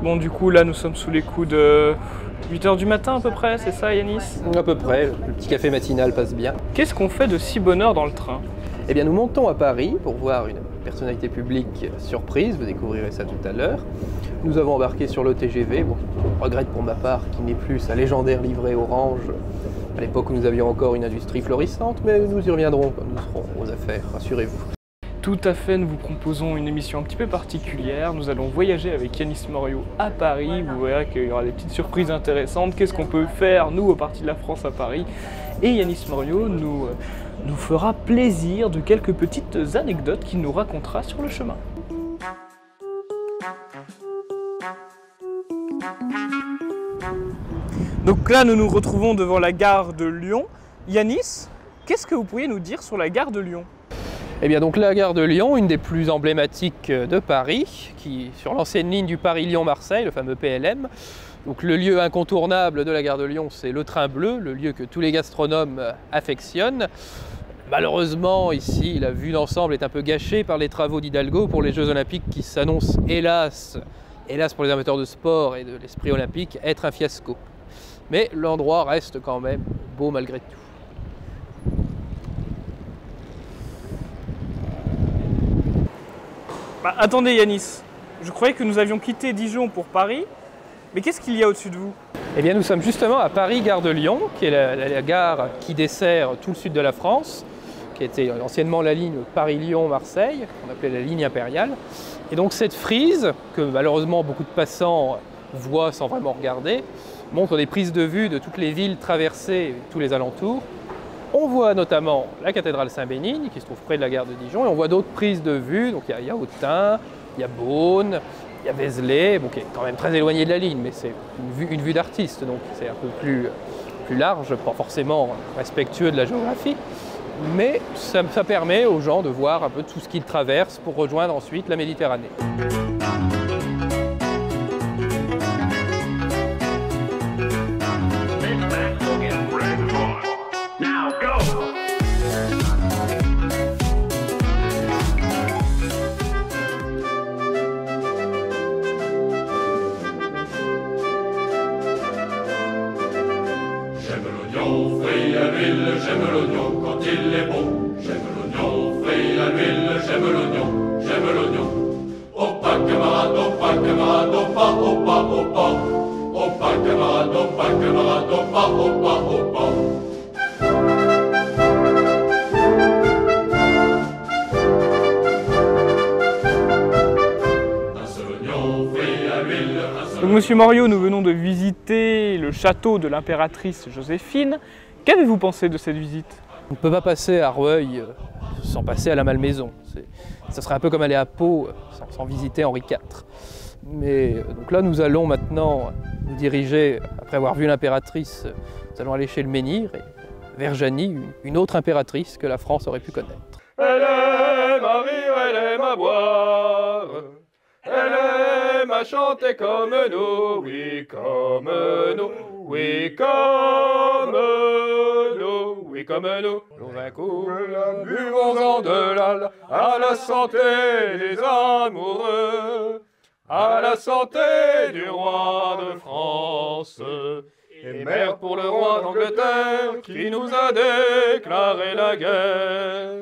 Bon, du coup, là, nous sommes sous les coups de 8 h du matin à peu près, c'est ça, Yanis? À peu près, le petit café matinal passe bien. Qu'est-ce qu'on fait de si bonne heure dans le train? Eh bien, nous montons à Paris pour voir une personnalité publique surprise, vous découvrirez ça tout à l'heure. Nous avons embarqué sur le TGV, bon, je regrette pour ma part qu'il n'ait plus sa légendaire livrée orange à l'époque où nous avions encore une industrie florissante, mais nous y reviendrons quand nous serons aux affaires, rassurez-vous. Tout à fait, nous vous proposons une émission un petit peu particulière. Nous allons voyager avec Yanis Morio à Paris. Vous verrez qu'il y aura des petites surprises intéressantes. Qu'est-ce qu'on peut faire, nous, au Parti de la France à Paris? Et Yanis Morio nous fera plaisir de quelques petites anecdotes qu'il nous racontera sur le chemin. Donc là, nous nous retrouvons devant la gare de Lyon. Yanis, qu'est-ce que vous pourriez nous dire sur la gare de Lyon? Eh bien donc la gare de Lyon, une des plus emblématiques de Paris, qui sur l'ancienne ligne du Paris-Lyon-Marseille, le fameux PLM. Donc le lieu incontournable de la gare de Lyon, c'est le train bleu, le lieu que tous les gastronomes affectionnent. Malheureusement, ici, la vue d'ensemble est un peu gâchée par les travaux d'Hidalgo pour les Jeux Olympiques qui s'annoncent, hélas pour les amateurs de sport et de l'esprit olympique, être un fiasco. Mais l'endroit reste quand même beau malgré tout. Bah, attendez Yanis, je croyais que nous avions quitté Dijon pour Paris, mais qu'est-ce qu'il y a au-dessus de vous? Eh bien nous sommes justement à Paris-Gare de Lyon, qui est la gare qui dessert tout le sud de la France, qui était anciennement la ligne Paris-Lyon-Marseille, qu'on appelait la ligne impériale. Et donc cette frise, que malheureusement beaucoup de passants voient sans vraiment regarder, montre des prises de vue de toutes les villes traversées, tous les alentours. On voit notamment la cathédrale Saint-Bénigne, qui se trouve près de la gare de Dijon, et on voit d'autres prises de vue. Donc il y a Autun, il y a Beaune, il y a Vézelay, bon, qui est quand même très éloigné de la ligne, mais c'est une vue d'artiste, donc c'est un peu plus large, pas forcément respectueux de la géographie. Mais ça permet aux gens de voir un peu tout ce qu'ils traversent pour rejoindre ensuite la Méditerranée. J'aime l'oignon quand il est bon. J'aime l'oignon frit à l'huile, j'aime l'oignon, j'aime l'oignon. Au pas camarade, au pas camarade, au pas, au pas, au pas. Au pas camarade, au pas camarade, au pas, au pas, au pas. Donc Monsieur Morio, nous venons de visiter le château de l'impératrice Joséphine. Qu'avez-vous pensé de cette visite? On ne peut pas passer à Rueil sans passer à la Malmaison. Ça serait un peu comme aller à Pau sans visiter Henri IV. Mais donc là, nous allons maintenant nous diriger, après avoir vu l'impératrice, nous allons aller chez le menhir et vers Janie, une autre impératrice que la France aurait pu connaître. Elle aime à rire, elle aime à boire. Elle aime à chanter comme nous, oui comme nous, oui comme nous, oui comme nous. Nous un coup, buvons-en de l'âle, à la santé des amoureux, à la santé du roi de France. Et merde pour le roi d'Angleterre qui nous a déclaré la guerre.